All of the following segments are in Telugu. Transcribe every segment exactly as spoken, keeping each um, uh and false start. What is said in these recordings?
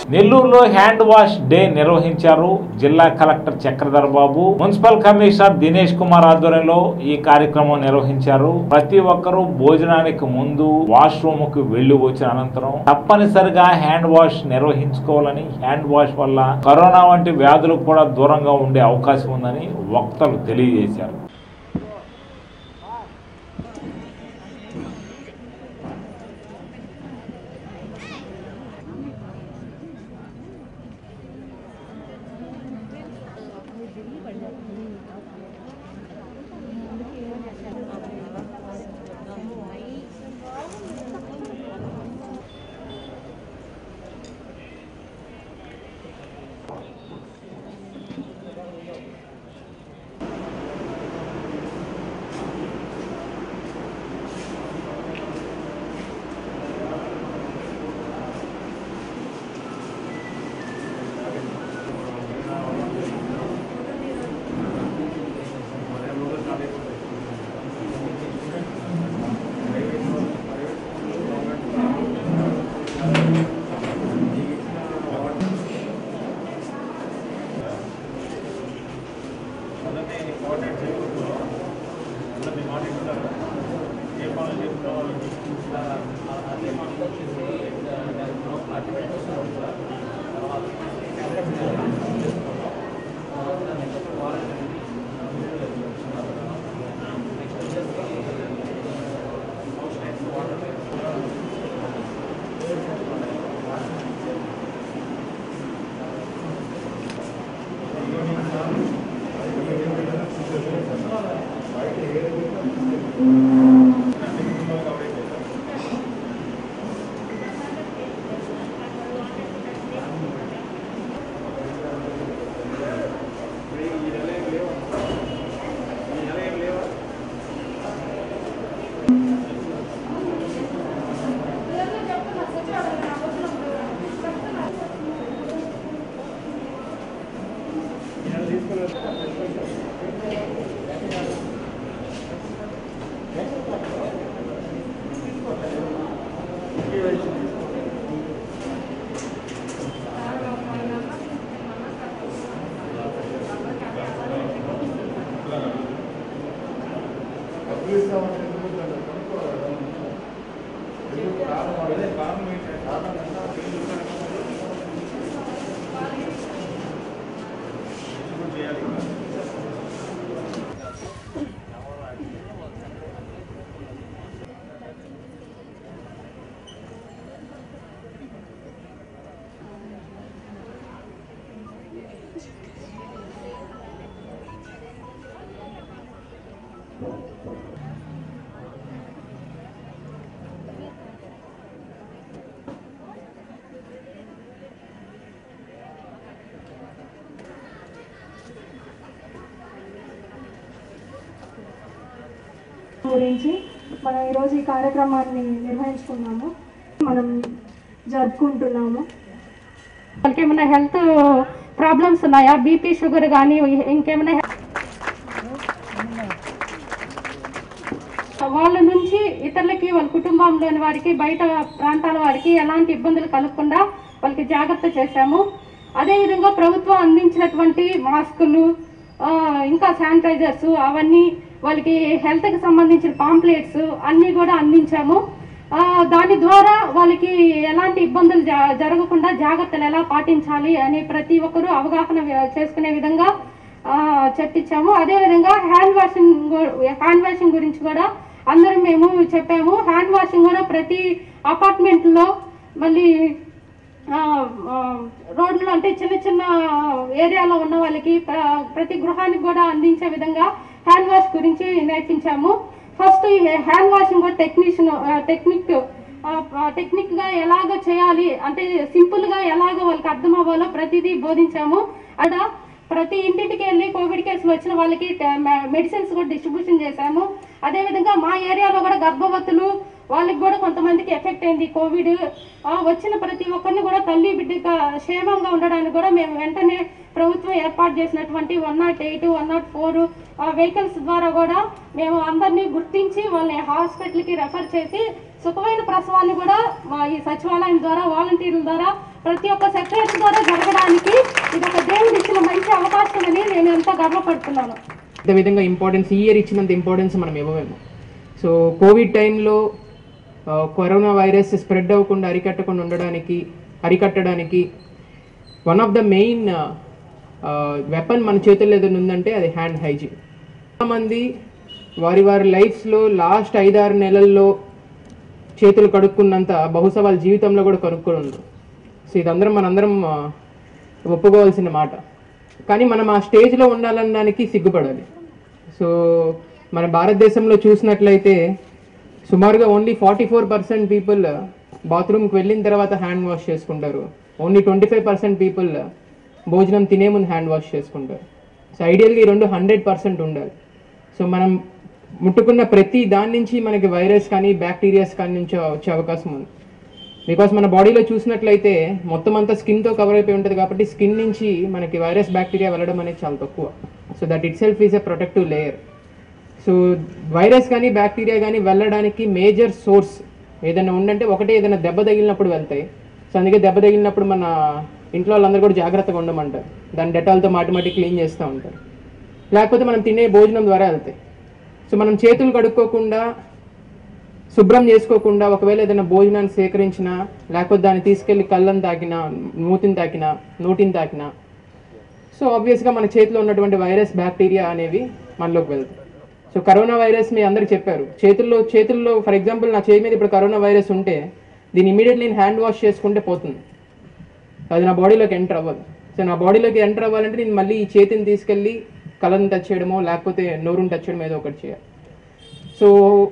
నెల్లూరులో హ్యాండ్ వాష్ డే నిర్వహించారు. జిల్లా collector Chakradhar Babu, municipal commissioner Dinesh Kumar ఆధ్వర్యంలో ఈ కార్యక్రమం నిర్వహించారు. ప్రతి ఒక్కరూ భోజనానికి ముందు వాష్ రూమ్ కు వెళ్లి వచ్చిన అనంతరం తప్పనిసరిగా హ్యాండ్ వాష్ నిర్వహించుకోవాలని, హ్యాండ్ వాష్ వల్ల కరోనా వంటి వ్యాధులు కూడా దూరంగా ఉండే అవకాశం ఉందని వక్తలు తెలియజేశారు. గురించి మనం ఈరోజు ఈ కార్యక్రమాన్ని నిర్వహించుకున్నాము, మనం జరుపుకుంటున్నాము. వాళ్ళకి ఏమైనా హెల్త్ ప్రాబ్లమ్స్ ఉన్నాయా, బీపీ షుగర్ కానీ ఇంకేమైనా వాళ్ళ నుంచి ఇతరులకి, వాళ్ళ కుటుంబంలోని వారికి, బయట ప్రాంతాల వారికి ఎలాంటి ఇబ్బందులు కలగకుండా వాళ్ళకి జాగ్రత్త చేశాము. అదేవిధంగా ప్రభుత్వం అందించినటువంటి మాస్కులు, ఇంకా శానిటైజర్స్, అవన్నీ వాళ్ళకి హెల్త్కి సంబంధించిన పాంప్లెట్స్ అన్నీ కూడా అందించాము. దాని ద్వారా వాళ్ళకి ఎలాంటి ఇబ్బందులు జరగకుండా జాగ్రత్తలు ఎలా పాటించాలి అని ప్రతి ఒక్కరూ అవగాహన చేసుకునే విధంగా చెప్పించాము. అదేవిధంగా హ్యాండ్ వాషింగ్ హ్యాండ్ వాషింగ్ గురించి కూడా అందరం మేము చెప్పాము. హ్యాండ్ వాషింగ్ కూడా ప్రతి అపార్ట్మెంట్లో, మళ్ళీ రోడ్లు అంటే చిన్న చిన్న ఏరియాలో ఉన్న వాళ్ళకి ప్రతి గృహానికి కూడా అందించే విధంగా హ్యాండ్ వాష్ గురించి నేర్పించాము. ఫస్ట్ ఈ హ్యాండ్ వాషింగ్ కూడా టెక్నీషియన్ టెక్నిక్ టెక్నిక్గా ఎలాగ చేయాలి అంటే సింపుల్గా ఎలాగ వాళ్ళకి అర్థం అవ్వాలో ప్రతిదీ బోధించాము. అక్కడ ప్రతి ఇంటికి వెళ్ళి కోవిడ్ కేసులు వచ్చిన వాళ్ళకి మెడిసిన్స్ కూడా డిస్ట్రిబ్యూషన్ చేశాము. అదేవిధంగా మా ఏరియాలో కూడా గర్భవతులు వాళ్ళకి కూడా కొంతమందికి ఎఫెక్ట్ అయింది కోవిడ్. వచ్చిన ప్రతి ఒక్కరిని కూడా తల్లి బిడ్డగా క్షేమంగా ఉండడానికి కూడా మేము వెంటనే ప్రభుత్వం ఏర్పాటు చేసినటువంటి one nought eight one nought four vehicles ద్వారా కూడా మేము అందరినీ గుర్తించి వాళ్ళని హాస్పిటల్కి రెఫర్ చేసి సుఖమైన ప్రసవాన్ని కూడా మా ఈ సచివాలయం ద్వారా వాలంటీర్ల ద్వారా ప్రతి ఒక్క సెక్రటరీ ద్వారా జరగడానికి ఇది ఒక దేవుడు ఇచ్చిన మంచి అవకాశం అని నేను ఎంతో గర్వపడుతున్నాను. అదేవిధంగా ఇంపార్టెన్స్ ఈ ఇయర్ ఇచ్చినంత ఇంపార్టెన్స్ మనం ఇవ్వలేము. సో కోవిడ్ టైంలో కరోనా వైరస్ స్ప్రెడ్ అవ్వకుండా అరికట్టకుండా ఉండడానికి అరికట్టడానికి one of the main weapon మన చేతుల్లో ఏదైనా ఉందంటే అది హ్యాండ్ హైజీన్. చాలామంది వారి వారి లైఫ్స్లో లాస్ట్ ఐదారు నెలల్లో చేతులు కడుక్కున్నంత బహుశా వాళ్ళ జీవితంలో కూడా కనుక్కొని ఉండరు. సో ఇదందరం మనందరం ఒప్పుకోవాల్సిన మాట. కానీ మనం ఆ స్టేజ్లో ఉండాలనడానికి సిగ్గుపడాలి. సో మన భారతదేశంలో చూసినట్లయితే సుమారుగా only forty four percent people బాత్రూమ్కి వెళ్ళిన తర్వాత హ్యాండ్ వాష్ చేసుకుంటారు. Only twenty five percent people భోజనం తినే ముందు హ్యాండ్ వాష్ చేసుకుంటారు. సో ఐడియల్గా ఈ రెండు హండ్రెడ్ పర్సెంట్ ఉండాలి. సో మనం ముట్టుకున్న ప్రతి దాని నుంచి మనకి వైరస్ కానీ బ్యాక్టీరియాస్ కానీ నుంచి వచ్చే అవకాశం ఉంది. బికాస్ మన బాడీలో చూసినట్లయితే మొత్తం అంతా స్కిన్తో కవర్ అయిపోయి ఉంటుంది కాబట్టి స్కిన్ నుంచి మనకి వైరస్ బ్యాక్టీరియా వెళ్ళడం అనేది చాలా తక్కువ. So that itself is a protective layer. So virus కానీ బ్యాక్టీరియా కానీ వెళ్ళడానికి మేజర్ సోర్స్ ఏదైనా ఉందంటే ఒకటే ఏదైనా దెబ్బ తగిలినప్పుడు వెళ్తాయి. సో అందుకే దెబ్బ తగిలినప్పుడు మన ఇంట్లో వాళ్ళందరూ కూడా జాగ్రత్తగా ఉండమంటారు. దాన్ని డెటాల్తో మాటి మాటి క్లీన్ చేస్తూ ఉంటారు. లేకపోతే మనం తినే భోజనం ద్వారా వెళ్తాయి. సో మనం చేతులు కడుక్కోకుండా శుభ్రం చేసుకోకుండా ఒకవేళ ఏదైనా భోజనాన్ని సేకరించినా లేకపోతే దాన్ని తీసుకెళ్ళి కళ్ళని తాకినా మూతిని తాకినా నోటిని తాకినా సో ఆబ్వియస్గా మన చేతిలో ఉన్నటువంటి వైరస్ బ్యాక్టీరియా అనేవి మనలోకి వెళ్తాయి. సో కరోనా వైరస్ మీ అందరికి చెప్పారు. చేతుల్లో చేతుల్లో ఫర్ ఎగ్జాంపుల్ నా చేతి మీద ఇప్పుడు కరోనా వైరస్ ఉంటే దీన్ని ఇమీడియట్లీ నేను హ్యాండ్ వాష్ చేసుకుంటే పోతుంది. అది నా బాడీలోకి ఎంటర్ అవ్వదు. సో నా బాడీలోకి ఎంటర్ అవ్వాలంటే నేను మళ్ళీ ఈ చేతిని తీసుకెళ్ళి కళ్ళని టచ్ చేయడమో లేకపోతే నోరుని టచ్ చేయడమో ఏదో ఒకటి చేయాలి. సో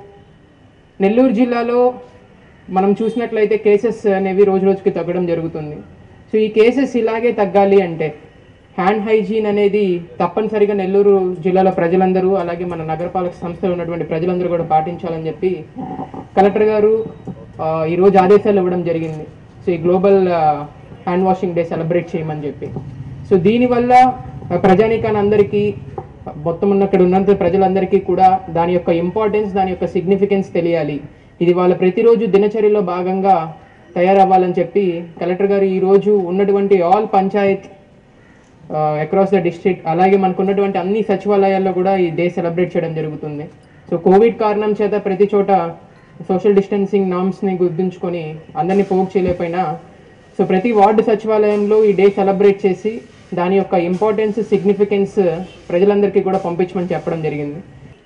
నెల్లూరు జిల్లాలో మనం చూసినట్లయితే కేసెస్ అనేవి రోజు రోజుకి తగ్గడం జరుగుతుంది. సో ఈ కేసెస్ ఇలాగే తగ్గాలి అంటే హ్యాండ్ హైజీన్ అనేది తప్పనిసరిగా నెల్లూరు జిల్లాలో ప్రజలందరూ అలాగే మన నగరపాలక సంస్థలో ఉన్నటువంటి ప్రజలందరూ కూడా పాటించాలని చెప్పి కలెక్టర్ గారు ఈరోజు ఆదేశాలు ఇవ్వడం జరిగింది. సో ఈ global hand washing day celebrate చేయమని చెప్పి. సో దీనివల్ల ప్రజానీకాన్ని అందరికీ మొత్తం ఉన్న ఇక్కడ ఉన్నంత ప్రజలందరికీ కూడా దాని యొక్క ఇంపార్టెన్స్ దాని యొక్క సిగ్నిఫికెన్స్ తెలియాలి. ఇది వాళ్ళ ప్రతిరోజు దినచర్యలో భాగంగా తయారవ్వాలని చెప్పి కలెక్టర్ గారు ఈరోజు ఉన్నటువంటి all panchayat across the district అలాగే మనకు ఉన్నటువంటి అన్ని సచివాలయాల్లో కూడా ఈ డే సెలబ్రేట్ చేయడం జరుగుతుంది. సో కోవిడ్ కారణం చేత ప్రతి చోట సోషల్ డిస్టెన్సింగ్ నామ్స్ని గుర్తుంచుకొని అందరినీ పోగు చేయలేకపోయినా సో ప్రతి వార్డు సచివాలయంలో ఈ డే సెలబ్రేట్ చేసి దాని యొక్క ఇంపార్టెన్స్ సిగ్నిఫికెన్స్ ప్రజలందరికీ కూడా పంపించమని చెప్పడం జరిగింది.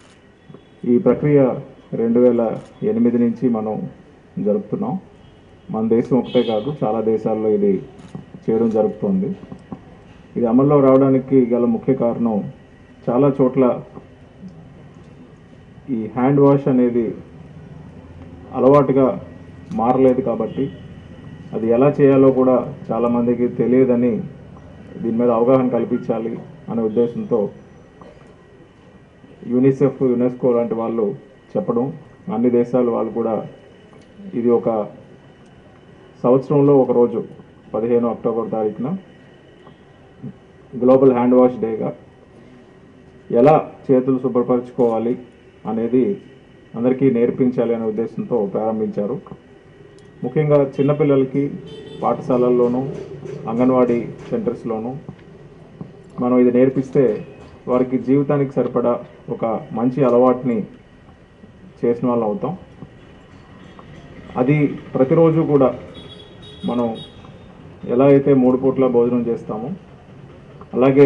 ఈ ప్రక్రియ రెండు వేల ఎనిమిది నుంచి మనం జరుపుతున్నాం. మన దేశం ఒకటే కాదు చాలా దేశాల్లో ఇది చేయడం జరుగుతుంది. ఇది అమల్లో రావడానికి గల ముఖ్య కారణం చాలా చోట్ల ఈ హ్యాండ్ వాష్ అనేది అలవాటుగా మారలేదు కాబట్టి అది ఎలా చేయాలో కూడా చాలామందికి తెలియదని దీని మీద అవగాహన కల్పించాలి అనే ఉద్దేశంతో యూనిసెఫ్ యునెస్కో లాంటి వాళ్ళు చెప్పడం అన్ని దేశాలు వాళ్ళు కూడా ఇది ఒక సంవత్సరంలో ఒకరోజు పదిహేను అక్టోబర్ తారీఖున గ్లోబల్ హ్యాండ్ వాష్ డేగా ఎలా చేతులు శుభ్రపరచుకోవాలి అనేది అందరికీ నేర్పించాలి అనే ఉద్దేశంతో ప్రారంభించారు. ముఖ్యంగా చిన్నపిల్లలకి పాఠశాలల్లోనూ అంగన్వాడీ సెంటర్స్లోనూ మనం ఇది నేర్పిస్తే వారికి జీవితానికి సరిపడా ఒక మంచి అలవాటుని చేసిన వాళ్ళం అవుతాం. అది ప్రతిరోజు కూడా మనం ఎలా అయితే మూడు పూట్ల భోజనం చేస్తామో అలాగే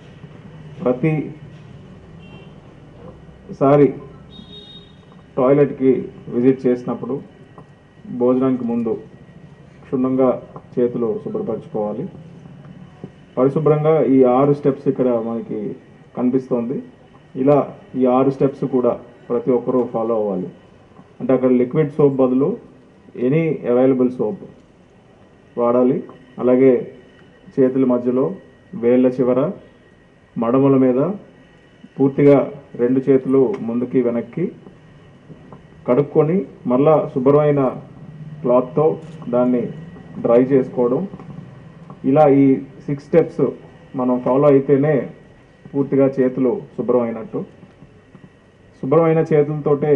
ప్రతిసారి టాయిలెట్కి విజిట్ చేసినప్పుడు భోజనానికి ముందు క్షుణ్ణంగా చేతులు శుభ్రపరచుకోవాలి. పరిశుభ్రంగా ఈ ఆరు స్టెప్స్ ఇక్కడ మనకి కనిపిస్తోంది. ఇలా ఈ ఆరు స్టెప్స్ కూడా ప్రతి ఒక్కరూ ఫాలో అవ్వాలి. అంటే అక్కడ లిక్విడ్ సోప్ బదులు ఎనీ అవైలబుల్ సోప్ వాడాలి. అలాగే చేతుల మధ్యలో వేళ్ళ చివర మడమల మీద పూర్తిగా రెండు చేతులు ముందుకి వెనక్కి కడుక్కొని మళ్ళా శుభ్రమైన క్లాత్తో దాన్ని డ్రై చేసుకోవడం. ఇలా ఈ సిక్స్ స్టెప్స్ మనం ఫాలో అయితేనే పూర్తిగా చేతులు శుభ్రమైనట్టు. శుభ్రమైన చేతులతోటే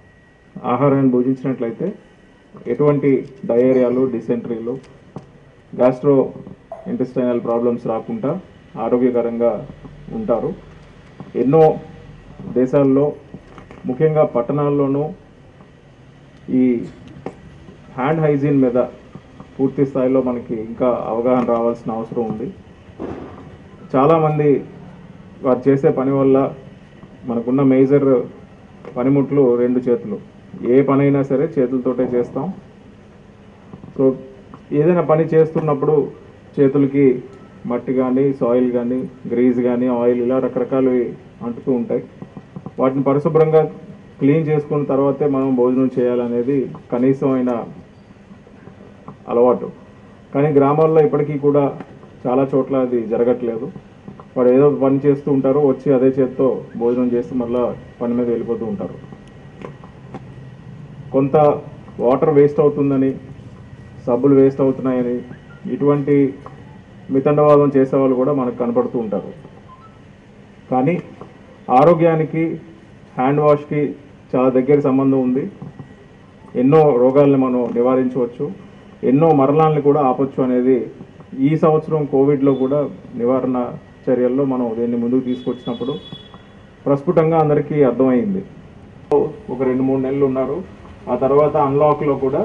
ఆహారాన్ని భుజించినట్లయితే ఎటువంటి డయేరియాలు డిసెంట్రీలు గ్యాస్ట్రో ఇంటెస్టైనల్ ప్రాబ్లమ్స్ రాకుండా ఆరోగ్యకరంగా ఉంటారు. ఎన్నో దేశాల్లో ముఖ్యంగా పట్టణాల్లోనూ ఈ హ్యాండ్ హైజీన్ మీద పూర్తి స్థాయిలో మనకి ఇంకా అవగాహన రావాల్సిన అవసరం ఉంది. చాలామంది వారు చేసే పని వల్ల మనకున్న మేజర్ పనిముట్లు రెండు చేతులు. ఏ పనైనా సరే చేతులతోటే చేస్తాం. సో ఏదైనా పని చేస్తున్నప్పుడు చేతులకి మట్టి కానీ, సాయిల్ కానీ, గ్రీజ్ కానీ, ఆయిల్ ఇలా రకరకాలవి అంటుతూ ఉంటాయి. వాటిని పరిశుభ్రంగా క్లీన్ చేసుకున్న తర్వాతే మనం భోజనం చేయాలనేది కనీసమైన అలవాటు. కానీ గ్రామాల్లో ఇప్పటికీ కూడా చాలా చోట్ల అది జరగట్లేదు. వాడు ఏదో పని చేస్తూ ఉంటారు, వచ్చి అదే చేత్తో భోజనం చేస్తూ మళ్ళీ పని మీద వెళ్ళిపోతూ ఉంటారు. కొంత వాటర్ వేస్ట్ అవుతుందని, సబ్బులు వేస్ట్ అవుతున్నాయని ఇటువంటి మితండవాదం చేసేవాళ్ళు కూడా మనకు కనపడుతూ ఉంటారు. కానీ ఆరోగ్యానికి హ్యాండ్ వాష్కి చాలా దగ్గర సంబంధం ఉంది. ఎన్నో రోగాల్ని మనం నివారించవచ్చు, ఎన్నో మరణాలను కూడా ఆపొచ్చు అనేది ఈ సంవత్సరం కోవిడ్లో కూడా నివారణ చర్యల్లో మనం దీన్ని ముందుకు తీసుకొచ్చినప్పుడు ప్రస్ఫుటంగా అందరికీ అర్థమైంది. ఒక రెండు మూడు నెలలు ఉన్నారు. ఆ తర్వాత అన్లాక్లో కూడా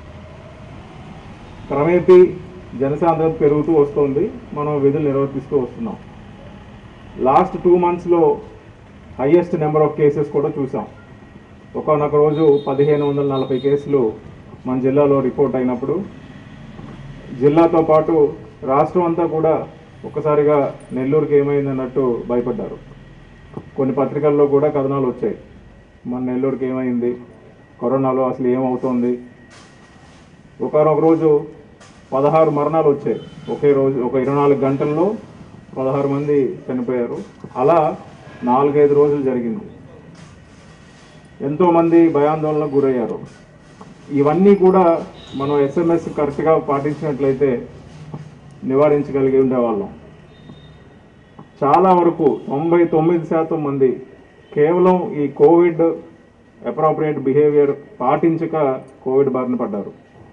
క్రమేపీ జనసాంద్రత పెరుగుతూ వస్తుంది. మనం విధులు నిర్వర్తిస్తూ వస్తున్నాం. లాస్ట్ టూ మంత్స్లో హయ్యెస్ట్ నెంబర్ ఆఫ్ కేసెస్ కూడా చూసాం. ఒకనొక రోజు పదిహేను వందల నలభై కేసులు మన జిల్లాలో రిపోర్ట్ అయినప్పుడు జిల్లాతో పాటు రాష్ట్రం అంతా కూడా ఒక్కసారిగా నెల్లూరుకి ఏమైందన్నట్టు భయపడ్డారు. కొన్ని పత్రికల్లో కూడా కథనాలు వచ్చాయి, మన నెల్లూరుకి ఏమైంది, కరోనాలో అసలు ఏమవుతోంది. ఒకనొక రోజు పదహారు మరణాలు వచ్చాయి. ఒకే రోజు ఒక ఇరవై నాలుగు గంటల్లో పదహారు మంది చనిపోయారు. అలా నాలుగైదు రోజులు జరిగింది. ఎంతోమంది భయాందోళనకు గురయ్యారు. ఇవన్నీ కూడా మనం ఎస్ఎంఎస్ కరెక్ట్గా పాటించినట్లయితే నివారించగలిగి ఉండేవాళ్ళం. చాలా వరకు తొంభై తొమ్మిది శాతం మంది కేవలం ఈ కోవిడ్ అప్రాప్రియేట్ బిహేవియర్ పాటించక కోవిడ్ బారిన పడ్డారు.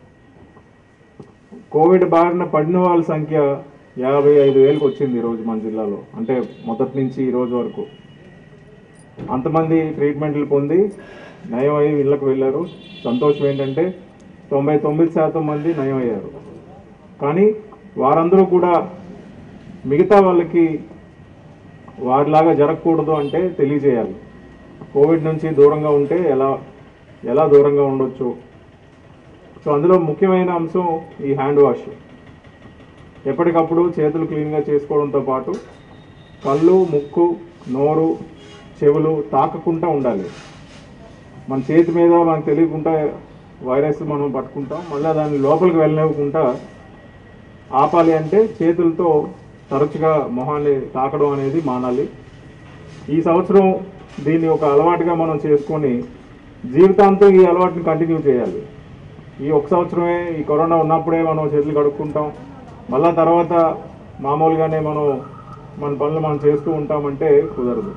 కోవిడ్ బారిన పడిన వాళ్ళ సంఖ్య యాభై ఐదు వేలకు వచ్చింది ఈరోజు మన జిల్లాలో. అంటే మొదటి నుంచి ఈరోజు వరకు అంతమంది ట్రీట్మెంట్లు పొంది నయం అయ్యి ఇళ్ళకు వెళ్ళారు. సంతోషం ఏంటంటే తొంభై తొమ్మిది శాతం మంది నయం అయ్యారు. కానీ వారందరూ కూడా మిగతా వాళ్ళకి వారిలాగా జరగకూడదు అంటే తెలియజేయాలి. కోవిడ్ నుంచి దూరంగా ఉంటే ఎలా ఎలా దూరంగా ఉండొచ్చు. సో అందులో ముఖ్యమైన అంశం ఈ హ్యాండ్ వాష్. ఎప్పటికప్పుడు చేతులు క్లీన్గా చేసుకోవడంతో పాటు కళ్ళు, ముక్కు, నోరు, చెవులు తాకకుండా ఉండాలి. మన చేతి మీద మనకు తెలియకుండా వైరస్ మనం పట్టుకుంటాం, మళ్ళీ దాన్ని లోపలికి వెళ్ళనివ్వకుండా ఆపాలి అంటే చేతులతో తరచుగా మొహాన్ని తాకడం అనేది మానాలి. ఈ సంవత్సరం దీన్ని ఒక అలవాటుగా మనం చేసుకొని జీవితాంతం ఈ అలవాటుని కంటిన్యూ చేయాలి. ఈ ఒక సంవత్సరమే ఈ కరోనా ఉన్నప్పుడే మనం చేతులు కడుక్కుంటాం, మళ్ళా తర్వాత మామూలుగానే మనం మన పనులు మనం చేస్తూ ఉంటామంటే కుదరదు.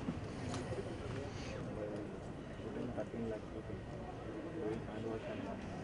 thirteen lakhs rupees. Hand wash and